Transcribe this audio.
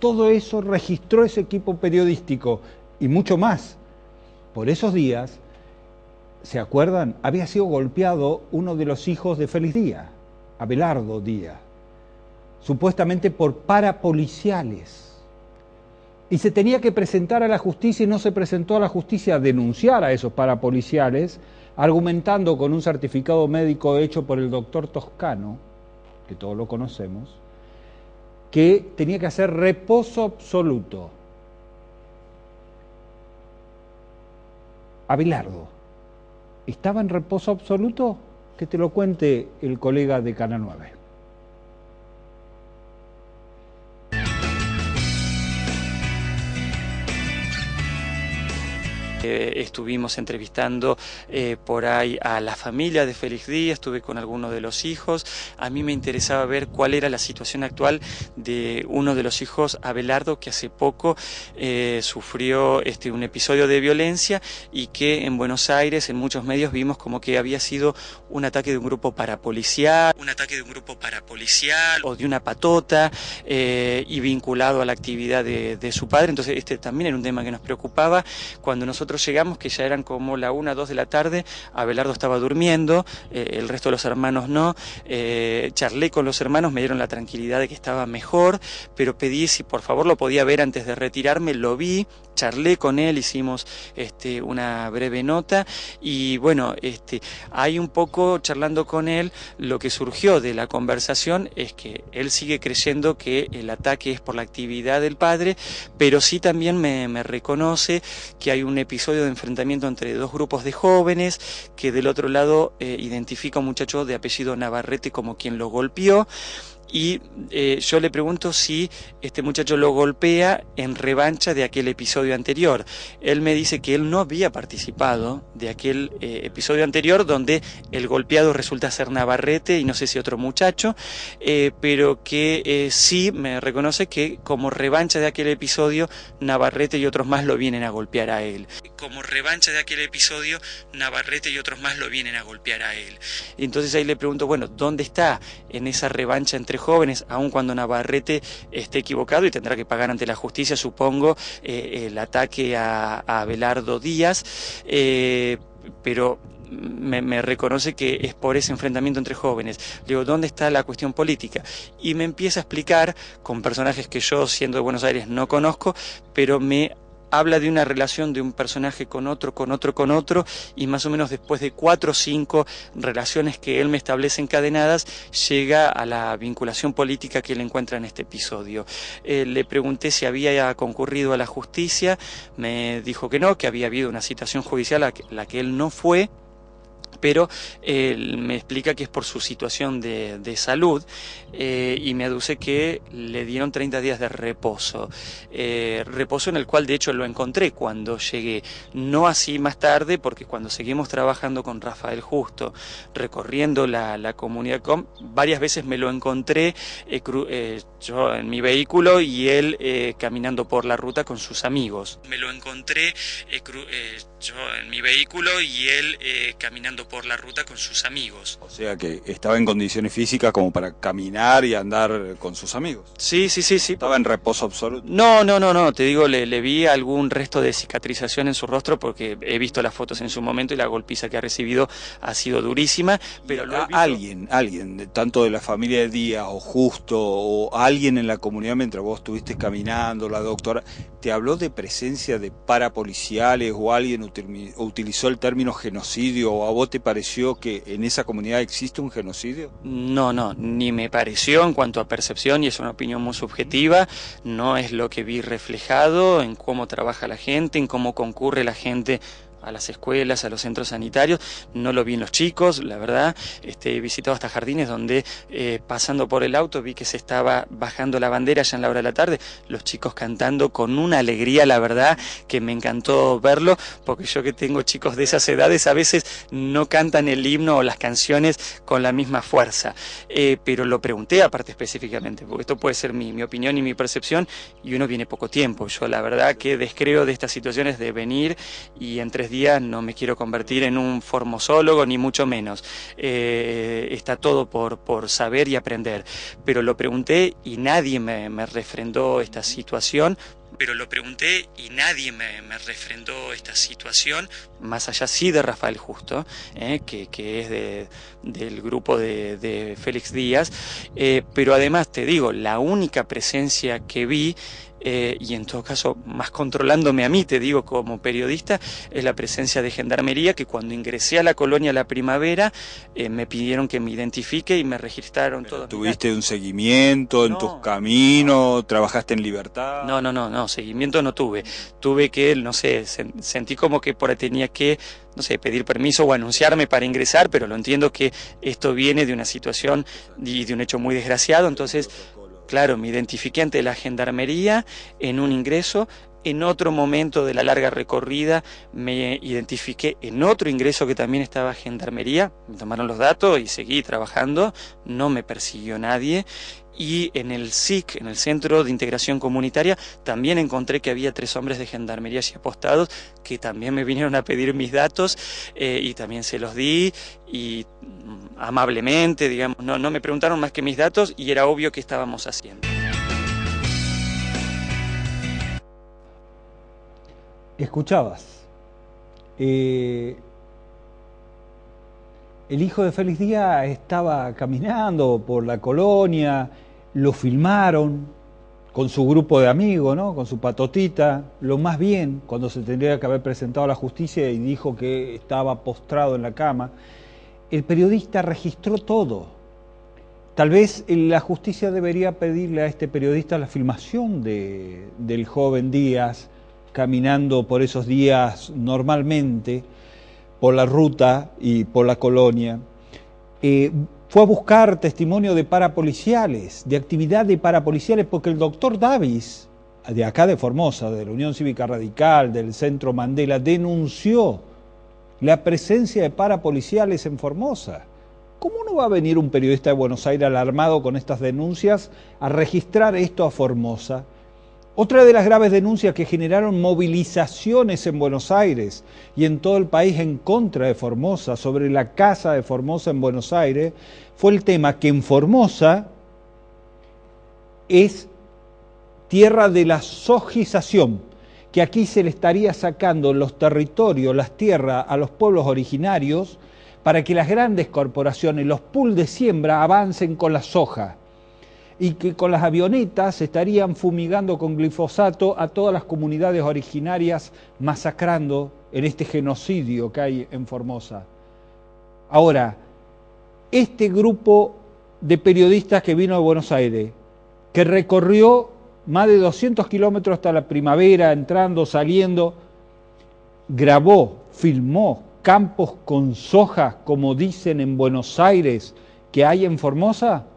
todo eso registró ese equipo periodístico y mucho más. Por esos días, ¿se acuerdan? Había sido golpeado uno de los hijos de Félix Díaz, Abelardo Díaz, supuestamente por parapoliciales. Y se tenía que presentar a la justicia y no se presentó a la justicia a denunciar a esos parapoliciales, argumentando con un certificado médico hecho por el doctor Toscano, que todos lo conocemos, que tenía que hacer reposo absoluto. Abelardo, ¿estaba en reposo absoluto? Que te lo cuente el colega de Canal 9. Estuvimos entrevistando por ahí a la familia de Félix Díaz, estuve con algunos de los hijos. A mí me interesaba ver cuál era la situación actual de uno de los hijos, Abelardo, que hace poco sufrió un episodio de violencia y que en Buenos Aires, en muchos medios, vimos como que había sido un ataque de un grupo parapolicial, o de una patota y vinculado a la actividad de su padre. Entonces también era un tema que nos preocupaba. Cuando nosotros llegamos, que ya eran como la 1, 2 de la tarde, Abelardo estaba durmiendo, el resto de los hermanos no. Charlé con los hermanos, me dieron la tranquilidad de que estaba mejor, pero pedí si por favor lo podía ver antes de retirarme. Lo vi, charlé con él, hicimos una breve nota y bueno, hay un poco charlando con él, lo que surgió de la conversación es que él sigue creyendo que el ataque es por la actividad del padre, pero sí también me reconoce que hay un episodio de enfrentamiento entre dos grupos de jóvenes, que del otro lado identifica a un muchacho de apellido Navarrete como quien lo golpeó. Y yo le pregunto si este muchacho lo golpea en revancha de aquel episodio anterior. Él me dice que él no había participado de aquel episodio anterior donde el golpeado resulta ser Navarrete y no sé si otro muchacho, pero que sí me reconoce que como revancha de aquel episodio, Navarrete y otros más lo vienen a golpear a él. Entonces ahí le pregunto, bueno, ¿dónde está en esa revancha entre jóvenes, aun cuando Navarrete esté equivocado y tendrá que pagar ante la justicia, supongo, el ataque a Abelardo Díaz, pero me reconoce que es por ese enfrentamiento entre jóvenes. Le digo, ¿dónde está la cuestión política? Y me empieza a explicar con personajes que yo, siendo de Buenos Aires, no conozco, pero me habla de una relación de un personaje con otro, y más o menos después de 4 o 5 relaciones que él me establece encadenadas, llega a la vinculación política que él encuentra en este episodio. Le pregunté si había concurrido a la justicia, me dijo que no, que había habido una citación judicial a la que él no fue, pero me explica que es por su situación de salud y me aduce que le dieron 30 días de reposo, reposo en el cual de hecho lo encontré cuando llegué, no así más tarde, porque cuando seguimos trabajando con Rafael Justo, recorriendo la comunidad varias veces me lo encontré yo en mi vehículo y él caminando por la ruta con sus amigos. Caminando por la ruta con sus amigos. O sea que estaba en condiciones físicas como para caminar y andar con sus amigos. Sí. ¿Estaba en reposo absoluto? No, te digo, le vi algún resto de cicatrización en su rostro porque he visto las fotos en su momento y la golpiza que ha recibido ha sido durísima, pero alguien, tanto de la familia de Díaz o Justo o alguien en la comunidad mientras vos estuviste caminando, la doctora, ¿te habló de presencia de parapoliciales o alguien utilizó el término genocidio o a vos te pareció que en esa comunidad existe un genocidio? No, ni me pareció en cuanto a percepción, y es una opinión muy subjetiva, no es lo que vi reflejado en cómo trabaja la gente, en cómo concurre la gente a las escuelas, a los centros sanitarios. No lo vi en los chicos, la verdad. He visitado hasta jardines donde pasando por el auto vi que se estaba bajando la bandera ya en la hora de la tarde, los chicos cantando con una alegría, la verdad que me encantó verlo, porque yo que tengo chicos de esas edades a veces no cantan el himno o las canciones con la misma fuerza, pero lo pregunté aparte específicamente, porque esto puede ser mi opinión y mi percepción, y uno viene poco tiempo. Yo la verdad que descreo de estas situaciones de venir y en 3 días Díaz no me quiero convertir en un formosólogo, ni mucho menos. Está todo por saber y aprender. Pero lo pregunté y nadie me refrendó esta situación. Más allá sí de Rafael Justo, que es del grupo de Félix Díaz, pero además te digo, la única presencia que vi, y en todo caso más controlándome a mí, te digo, como periodista, es la presencia de Gendarmería, que cuando ingresé a la colonia La Primavera me pidieron que me identifique y me registraron todo. ¿Tuviste un seguimiento en tus caminos? ¿Trabajaste en libertad? No, seguimiento no tuve. Tuve que, no sé, sentí como que por ahí tenía que, no sé, pedir permiso o anunciarme para ingresar, pero lo entiendo que esto viene de una situación y de un hecho muy desgraciado, entonces... Claro, me identifiqué ante la Gendarmería en un ingreso. En otro momento de la larga recorrida me identifiqué en otro ingreso que también estaba Gendarmería. Me tomaron los datos y seguí trabajando. No me persiguió nadie. Y en el SIC, en el Centro de Integración Comunitaria, también encontré que había 3 hombres de Gendarmería allí apostados que también me vinieron a pedir mis datos y también se los di y amablemente, digamos, no me preguntaron más que mis datos y era obvio que estábamos haciendo. Escuchabas. El hijo de Félix Díaz estaba caminando por la colonia, lo filmaron con su grupo de amigos, ¿no? Con su patotita, lo más bien, cuando se tendría que haber presentado a la justicia y dijo que estaba postrado en la cama. El periodista registró todo. Tal vez la justicia debería pedirle a este periodista la filmación del joven Díaz caminando por esos días normalmente, por la ruta y por la colonia. Fue a buscar testimonio de parapoliciales, de actividad de parapoliciales, porque el doctor Davis, de acá de Formosa, de la Unión Cívica Radical, del Centro Mandela, denunció la presencia de parapoliciales en Formosa. ¿Cómo no va a venir un periodista de Buenos Aires alarmado con estas denuncias a registrar esto a Formosa? Otra de las graves denuncias que generaron movilizaciones en Buenos Aires y en todo el país en contra de Formosa, sobre la casa de Formosa en Buenos Aires, fue el tema que en Formosa es tierra de la sojización, que aquí se le estaría sacando los territorios, las tierras a los pueblos originarios para que las grandes corporaciones, los pools de siembra, avancen con la soja. Y que con las avionetas estarían fumigando con glifosato a todas las comunidades originarias, masacrando en este genocidio que hay en Formosa. Ahora, este grupo de periodistas que vino de Buenos Aires, que recorrió más de 200 kilómetros hasta La Primavera, entrando, saliendo, grabó, filmó campos con soja, como dicen en Buenos Aires, que hay en Formosa.